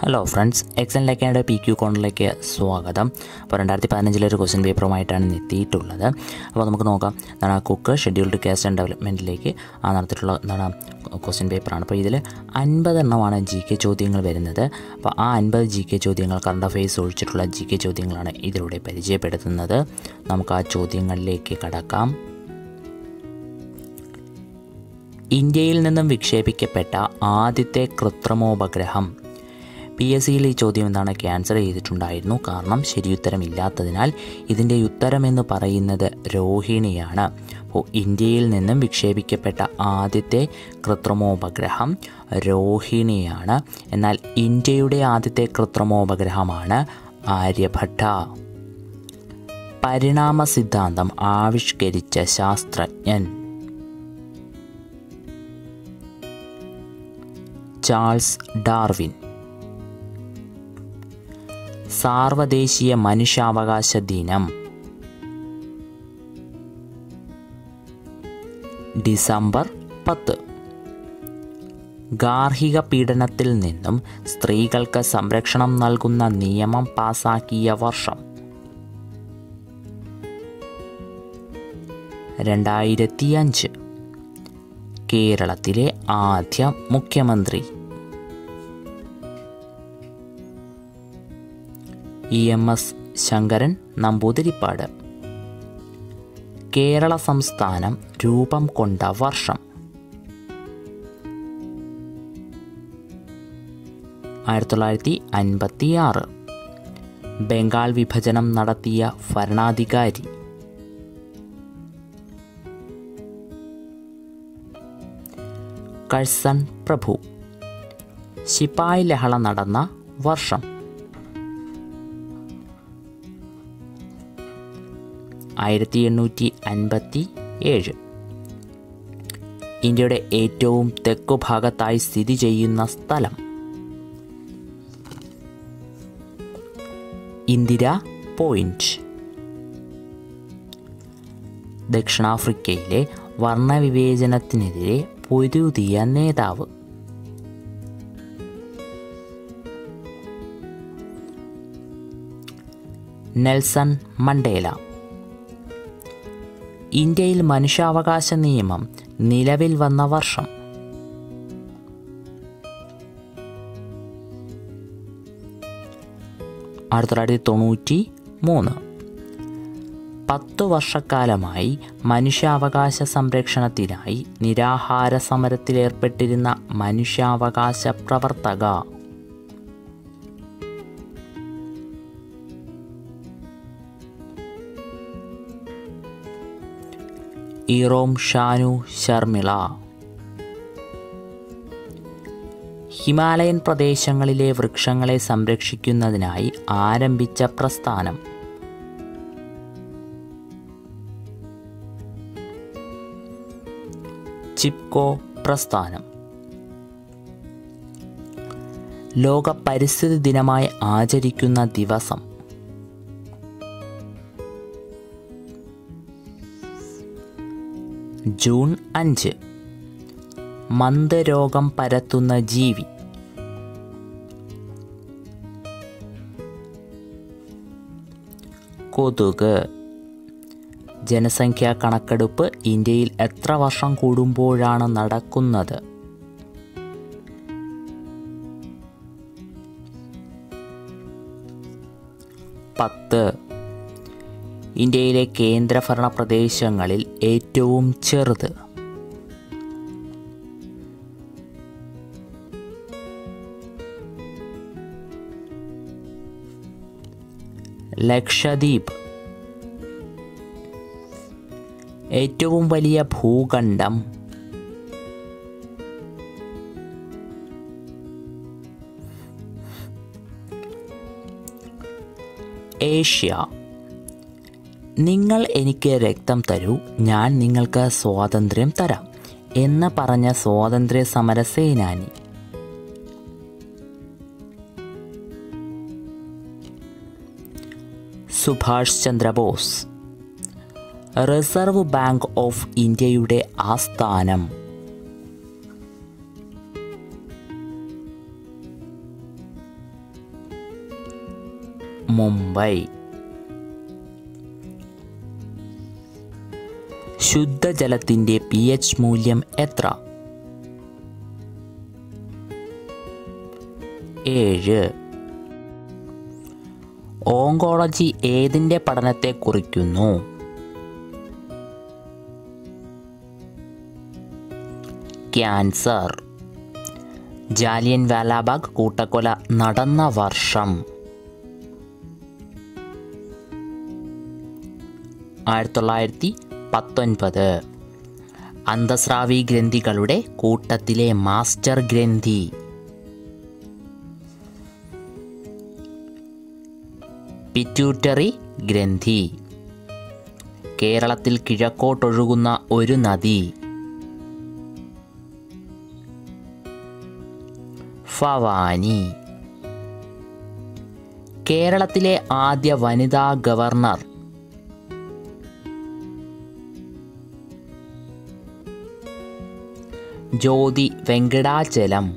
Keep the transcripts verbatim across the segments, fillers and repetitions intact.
Hello friends, Excel academy P Q കോണിലേക്ക് സ്വാഗതം. അപ്പോൾ രണ്ടായിരത്തി പതിനഞ്ചിലൊരു ക്വസ്റ്റ്യൻ പേപ്പറുമായിട്ടാണ് എത്തിയിട്ടുള്ളത്. അപ്പോൾ നമുക്ക് നോക്കാം എന്താണ് കുക്ക് ഷെഡ്യൂൾഡ് കാസ്റ്റ് ആൻഡ് ഡെവലപ്മെൻറ്റിലേക്ക് ആ നടത്തിയിട്ടുള്ള എന്താണ് ക്വസ്റ്റ്യൻ പേപ്പറാണ്. അപ്പോൾ ഇതിൽ അൻപത് എണ്ണമാണ് ജി കെ ചോദ്യങ്ങൾ വരുന്നത്. അപ്പോൾ ആ അൻപത് ജി കെ ചോദ്യങ്ങൾ കറണ്ട് അഫയേഴ്സ് ഒഴിച്ചിട്ടുള്ള ജി കെ ചോദ്യങ്ങളാണ് ഇതിലൂടെ പരിചയപ്പെടുത്തുന്നത്. നമുക്ക് ആ ചോദ്യങ്ങളിലേക്ക് കടക്കാം. ഇന്ത്യയിൽ നിന്നും വിക്ഷേപിക്കപ്പെട്ട ആദ്യത്തെ കൃത്രിമോപഗ്രഹം. പി എസ് സിയിൽ ഈ ചോദ്യം എന്താണ് ക്യാൻസൽ ചെയ്തിട്ടുണ്ടായിരുന്നു, കാരണം ശരിയുത്തരമില്ലാത്തതിനാൽ. ഇതിൻ്റെ ഉത്തരമെന്ന് പറയുന്നത് രോഹിണിയാണ്. അപ്പോൾ ഇന്ത്യയിൽ നിന്നും വിക്ഷേപിക്കപ്പെട്ട ആദ്യത്തെ കൃത്രിമോപഗ്രഹം രോഹിണിയാണ്. എന്നാൽ ഇന്ത്യയുടെ ആദ്യത്തെ കൃത്രിമോപഗ്രഹമാണ് ആര്യഭട്ട. പരിണാമ സിദ്ധാന്തം ആവിഷ്കരിച്ച ശാസ്ത്രജ്ഞൻ ചാൾസ് ഡാർവിൻ. സാർവദേശീയ മനുഷ്യാവകാശ ദിനം ഡിസംബർ പത്ത്. ഗാർഹിക പീഡനത്തിൽ നിന്നും സ്ത്രീകൾക്ക് സംരക്ഷണം നൽകുന്ന നിയമം പാസാക്കിയ വർഷം രണ്ടായിരത്തി അഞ്ച്. കേരളത്തിലെ ആദ്യ മുഖ്യമന്ത്രി E M S Sankaran Namboodiripad. Kerala സംസ്ഥാനം രൂപം കൊണ്ട വർഷം ആയിരത്തി തൊള്ളായിരത്തി അൻപത്തി ആറ്. ബംഗാൾ വിഭജനം നടത്തിയ ഭരണാധികാരി കഴ്സൺ പ്രഭു. ശിപായി ലഹള നടന്ന വർഷം ആയിരത്തി എണ്ണൂറ്റി അൻപത്തി ഏഴ്. ഇന്ത്യയുടെ ഏറ്റവും തെക്കുഭാഗത്തായി സ്ഥിതി ചെയ്യുന്ന സ്ഥലം ഇന്ദിര പോയിന്റ്. ദക്ഷിണാഫ്രിക്കയിലെ വർണ്ണവിവേചനത്തിനെതിരെ പൊരുതിയ നേതാവ് നെൽസൺ മണ്ടേല. ഇന്ത്യയിൽ മനുഷ്യാവകാശ നിയമം നിലവിൽ വന്ന വർഷം ആയിരത്തി തൊള്ളായിരത്തി തൊണ്ണൂറ്റി മൂന്ന്. പത്തു വർഷക്കാലമായി മനുഷ്യാവകാശ സംരക്ഷണത്തിനായി നിരാഹാര സമരത്തിലേർപ്പെട്ടിരുന്ന മനുഷ്യാവകാശ പ്രവർത്തക ഇറോം ഷാനു ശർമിള. ഹിമാലയൻ പ്രദേശങ്ങളിലെ വൃക്ഷങ്ങളെ സംരക്ഷിക്കുന്നതിനായി ആരംഭിച്ച പ്രസ്ഥാനം ചിപ്കോ പ്രസ്ഥാനം. ലോക പരിസ്ഥിതി ദിനമായി ആചരിക്കുന്ന ദിവസം ജൂൺ അഞ്ച്. മന്ദരോഗം പരത്തുന്ന ജീവി കൊതുക്. ജനസംഖ്യാ കണക്കെടുപ്പ് ഇന്ത്യയിൽ എത്ര വർഷം കൂടുമ്പോഴാണ് നടക്കുന്നത്? പത്ത്. ഇന്ത്യയിലെ കേന്ദ്രഭരണ പ്രദേശങ്ങളിൽ ഏറ്റവും ചെറുത് ലക്ഷദ്വീപ്. ഏറ്റവും വലിയ ഭൂഖണ്ഡം ഏഷ്യ. നിങ്ങൾ എനിക്ക് രക്തം തരൂ, ഞാൻ നിങ്ങൾക്ക് സ്വാതന്ത്ര്യം തരാം എന്ന് പറഞ്ഞ സ്വാതന്ത്ര്യ സമര സേനാനി Subhash Chandra Bose. Reserve Bank of ഇന്ത്യയുടെ ആസ്ഥാനം മുംബൈ. ശുദ്ധജലത്തിൻ്റെ പി എച്ച് മൂല്യം എത്ര? ഏഴ്. ഓങ്കോളജി ഏതിൻ്റെ പഠനത്തെ കുറിക്കുന്നു? ക്യാൻസർ. ജാലിയൻ വാലാബാഗ് കൂട്ടക്കൊല നടന്ന വർഷം? ആയിരത്തി തൊള്ളായിരത്തി പത്തൊൻപത്. അന്തസ്രാവി ഗ്രന്ഥികളുടെ കൂട്ടത്തിലെ മാസ്റ്റർ ഗ്രന്ഥി? പിറ്റ്യൂട്ടറി ഗ്രന്ഥി. കേരളത്തിൽ കിഴക്കോട്ടൊഴുകുന്ന ഒരു നദി? ഭവാനി. കേരളത്തിലെ ആദ്യ വനിതാ ഗവർണർ? ജ്യോതി വെങ്കടാചലം.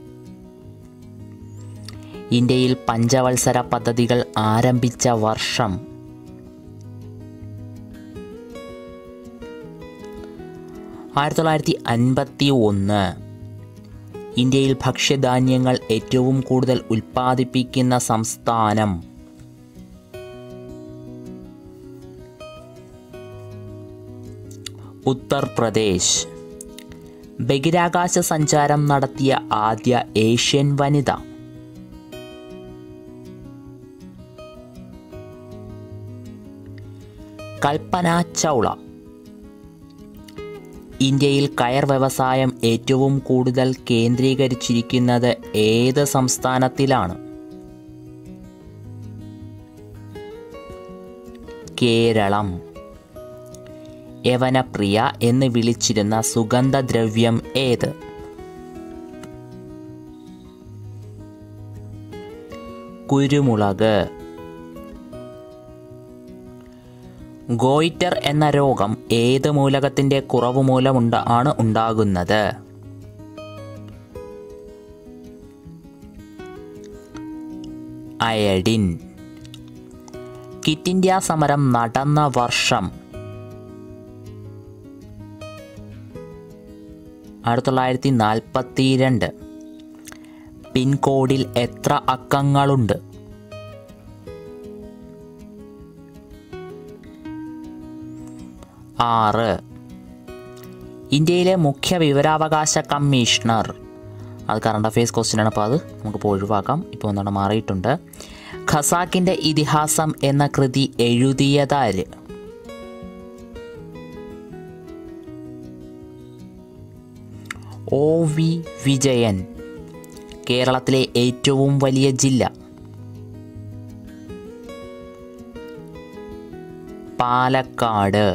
ഇന്ത്യയിൽ പഞ്ചവത്സര പദ്ധതികൾ ആരംഭിച്ച വർഷം? ആയിരത്തി തൊള്ളായിരത്തി അൻപത്തി ഒന്ന്. ഇന്ത്യയിൽ ഭക്ഷ്യധാന്യങ്ങൾ ഏറ്റവും കൂടുതൽ ഉൽപ്പാദിപ്പിക്കുന്ന സംസ്ഥാനം? ഉത്തർപ്രദേശ്. ബഹിരാകാശ സഞ്ചാരം നടത്തിയ ആദ്യ ഏഷ്യൻ വനിത? കൽപ്പന ചൗള. ഇന്ത്യയിൽ കയർ വ്യവസായം ഏറ്റവും കൂടുതൽ കേന്ദ്രീകരിച്ചിരിക്കുന്നത് ഏത് സംസ്ഥാനത്തിലാണ്? കേരളം. യവനപ്രിയ എന്ന് വിളിച്ചിരുന്ന സുഗന്ധദ്രവ്യം ഏത്? കുരുമുളക്. ഗോയിറ്റർ എന്ന രോഗം ഏത് മൂലകത്തിൻ്റെ കുറവ് മൂലമുണ്ട് ആണ് ഉണ്ടാകുന്നത്? അയഡിൻ. ക്വിറ്റ് ഇന്ത്യ സമരം നടന്ന വർഷം? ആയിരത്തി തൊള്ളായിരത്തി നാൽപ്പത്തി രണ്ട്. പിൻകോഡിൽ എത്ര അക്കങ്ങളുണ്ട്? ആറ്. ഇന്ത്യയിലെ മുഖ്യ വിവരാവകാശ കമ്മീഷണർ? അത് കറണ്ട് അഫയേഴ്സ് ക്വസ്റ്റ്യൻ ആണ്, അപ്പോൾ അത് നമുക്കിപ്പോൾ ഒഴിവാക്കാം. ഇപ്പോൾ എന്താണ് മാറിയിട്ടുണ്ട്. ഖസാക്കിൻ്റെ ഇതിഹാസം എന്ന കൃതി എഴുതിയതാര്? O V Vijayan. കേരളത്തിലെ ഏറ്റവും വലിയ ജില്ല? പാലക്കാട്.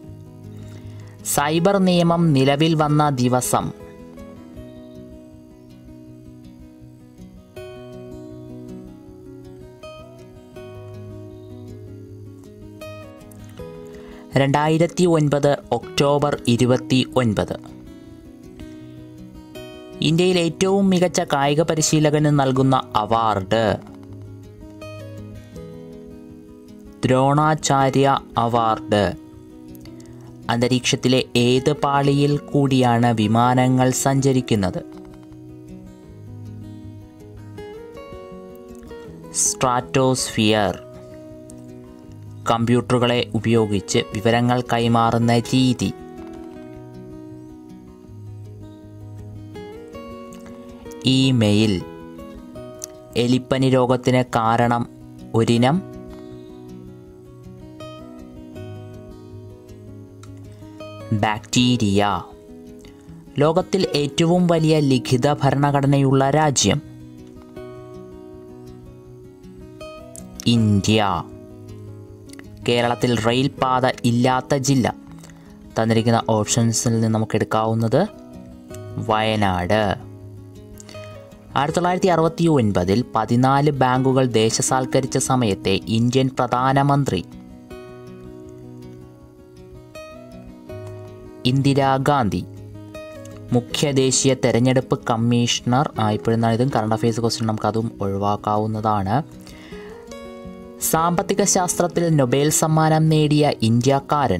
സൈബർ നിയമം നിലവിൽ വന്ന ദിവസം? രണ്ടായിരത്തി ഒൻപത് ഒക്ടോബർ ഇരുപത്തി ഒൻപത്. ഇന്ത്യയിൽ ഏറ്റവും മികച്ച കായിക പരിശീലകന് നൽകുന്ന അവാർഡ്? ദ്രോണാചാര്യ അവാർഡ്. അന്തരീക്ഷത്തിലെ ഏത് പാളിയിൽ കൂടിയാണ് വിമാനങ്ങൾ സഞ്ചരിക്കുന്നത്? സ്ട്രാറ്റോസ്ഫിയർ. കമ്പ്യൂട്ടറുകളെ ഉപയോഗിച്ച് വിവരങ്ങൾ കൈമാറുന്ന രീതി? ഇമെയിൽ. എലിപ്പനി രോഗത്തിന് കാരണം ഒരിനം? ബാക്ടീരിയ. ലോകത്തിൽ ഏറ്റവും വലിയ ലിഖിത ഭരണഘടനയുള്ള രാജ്യം? ഇന്ത്യ. കേരളത്തിൽ റെയിൽ പാത ഇല്ലാത്ത ജില്ല? തന്നിരിക്കുന്ന ഓപ്ഷൻസിൽ നിന്ന് നമുക്ക് എടുക്കാവുന്നത് വയനാട്. ആയിരത്തി തൊള്ളായിരത്തി അറുപത്തി ഒൻപതിൽ പതിനാല് ബാങ്കുകൾ ദേശസാൽക്കരിച്ച സമയത്തെ ഇന്ത്യൻ പ്രധാനമന്ത്രി? ഇന്ദിരാഗാന്ധി. മുഖ്യ ദേശീയ തെരഞ്ഞെടുപ്പ് കമ്മീഷണർ ആയിപ്പോഴുന്ന ഇതും കറണ്ട് അഫയേഴ്സ് ക്വസ്റ്റ്യൻ നമുക്കതും ഒഴിവാക്കാവുന്നതാണ്. സാമ്പത്തിക ശാസ്ത്രത്തിൽ നൊബേൽ സമ്മാനം നേടിയ ഇന്ത്യക്കാരൻ?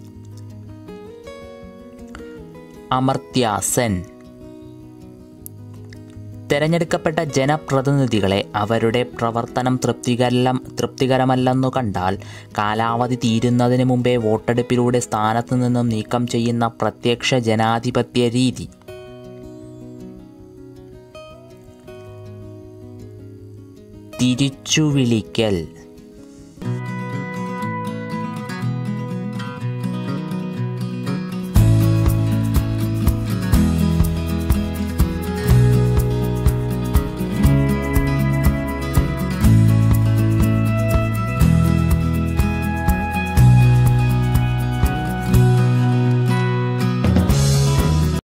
അമർത്യ സെൻ. തിരഞ്ഞെടുക്കപ്പെട്ട ജനപ്രതിനിധികളെ അവരുടെ പ്രവർത്തനം തൃപ്തികര തൃപ്തികരമല്ലെന്നു കണ്ടാൽ കാലാവധി തീരുന്നതിന് മുമ്പേ വോട്ടെടുപ്പിലൂടെ സ്ഥാനത്തു നിന്നും നീക്കം ചെയ്യുന്ന പ്രത്യക്ഷ ജനാധിപത്യ രീതി? തിരിച്ചുവിളിക്കൽ.